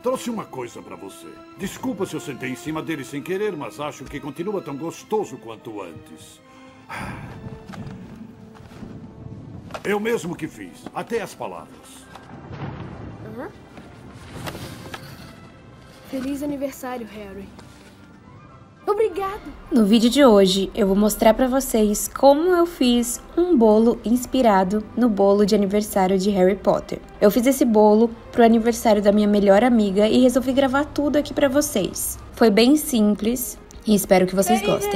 Trouxe uma coisa pra você. Desculpa se eu sentei em cima dele sem querer, mas acho que continua tão gostoso quanto antes. Eu mesmo que fiz, até as palavras. Feliz aniversário, Harry. Obrigado! No vídeo de hoje, eu vou mostrar pra vocês como eu fiz um bolo inspirado no bolo de aniversário de Harry Potter. Eu fiz esse bolo pro aniversário da minha melhor amiga e resolvi gravar tudo aqui pra vocês. Foi bem simples e espero que vocês gostem.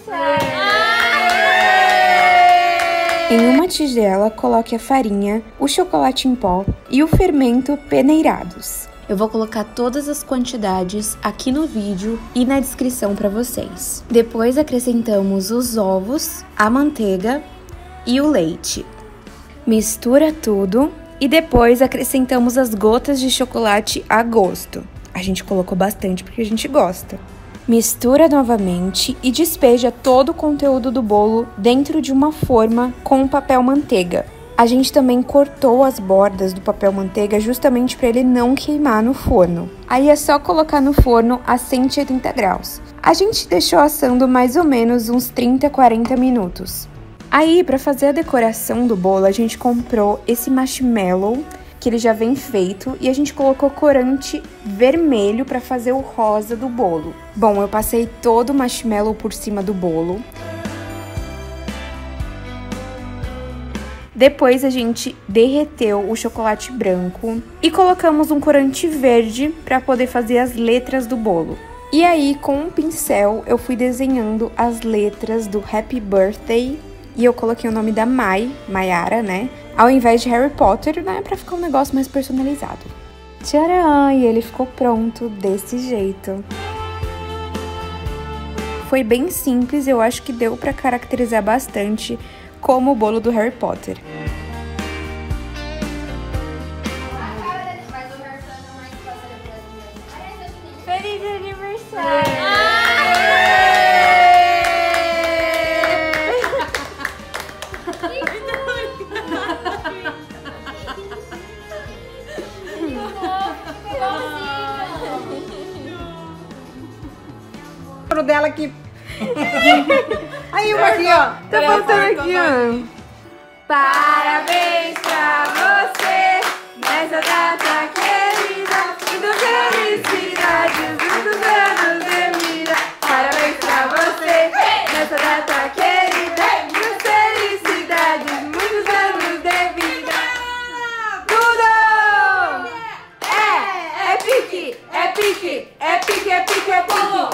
Em uma tigela, coloque a farinha, o chocolate em pó e o fermento peneirados. Eu vou colocar todas as quantidades aqui no vídeo e na descrição para vocês. Depois acrescentamos os ovos, a manteiga e o leite. Mistura tudo e depois acrescentamos as gotas de chocolate a gosto. A gente colocou bastante porque a gente gosta. Mistura novamente e despeja todo o conteúdo do bolo dentro de uma forma com papel manteiga. A gente também cortou as bordas do papel manteiga justamente para ele não queimar no forno. Aí é só colocar no forno a 180 graus. A gente deixou assando mais ou menos uns 30, 40 minutos. Aí, para fazer a decoração do bolo, a gente comprou esse marshmallow, que ele já vem feito, e a gente colocou corante vermelho para fazer o rosa do bolo. Bom, eu passei todo o marshmallow por cima do bolo. Depois a gente derreteu o chocolate branco e colocamos um corante verde para poder fazer as letras do bolo. E aí, com um pincel, eu fui desenhando as letras do Happy Birthday e eu coloquei o nome da Mayara, né? Ao invés de Harry Potter, né? Pra ficar um negócio mais personalizado. Tcharam! E ele ficou pronto desse jeito. Foi bem simples, eu acho que deu pra caracterizar bastante como o bolo do Harry Potter. Feliz aniversário! O dela aqui. Aí uma aqui, ó. Tá faltando aqui, ó. Parabéns pra você nessa data querida, muitas felicidades, muitos anos de vida. Parabéns pra você nessa data querida, muitas felicidades, muitos anos de vida. Tudo! É pique, é pique, é pique, é pique, é pique.